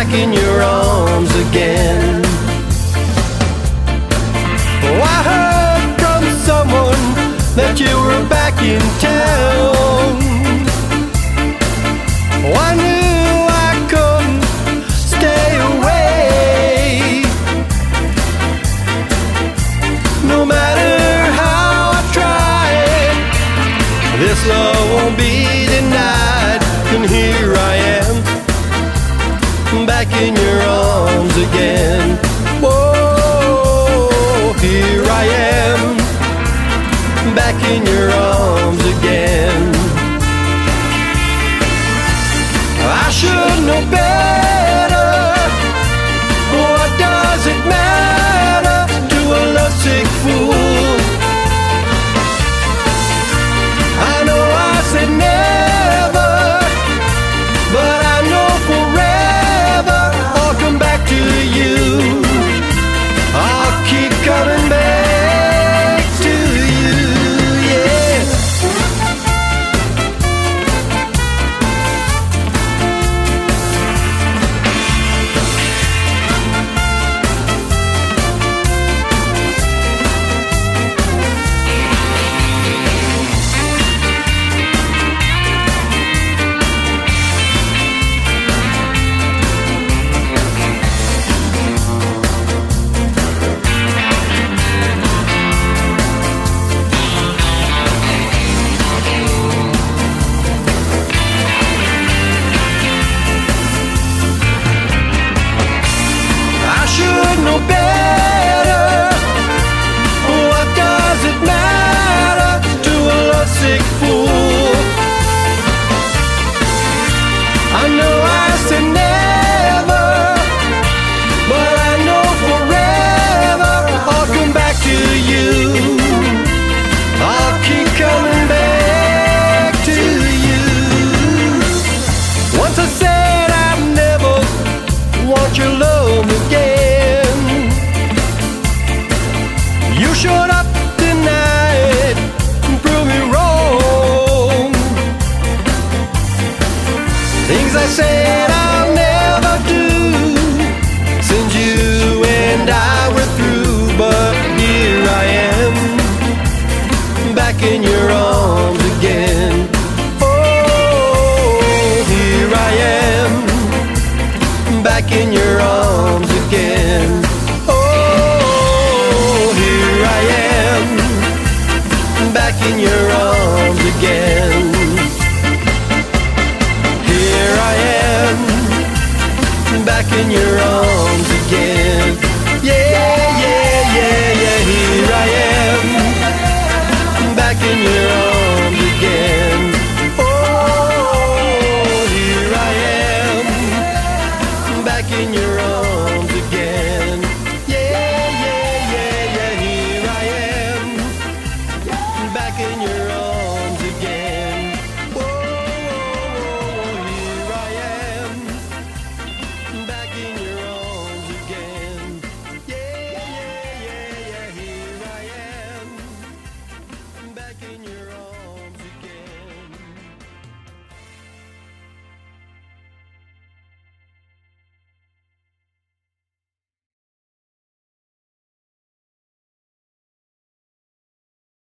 back in your arms again. Oh, I heard from someone that you were back in town. Oh, I knew I couldn't stay away. No matter how I try, this love won't be denied. And here I am, back in your arms again. Whoa, here I am, back in your arms again. I should know better. What does it matter to a lovesick fool? I know I said never, but I know forever I'll come back to you. I'll keep coming back to you, yeah. No better. What does it matter to a lovesick fool? I know I said never, but I know forever I'll come back to you. I'll keep coming back to you. Once I said I'd never want your love again. You showed up tonight and proved me wrong. Things I said I'll never do since you and I were through. But here I am, back in your arms again. Oh, here I am, back in your arms again. Back in your arms again. Here I am, back in your arms again. Yeah, yeah, yeah, yeah. Here I am, back in your arms again. Oh, here I am, back in your arms again. Yeah, yeah, yeah, yeah. Here I am, back in your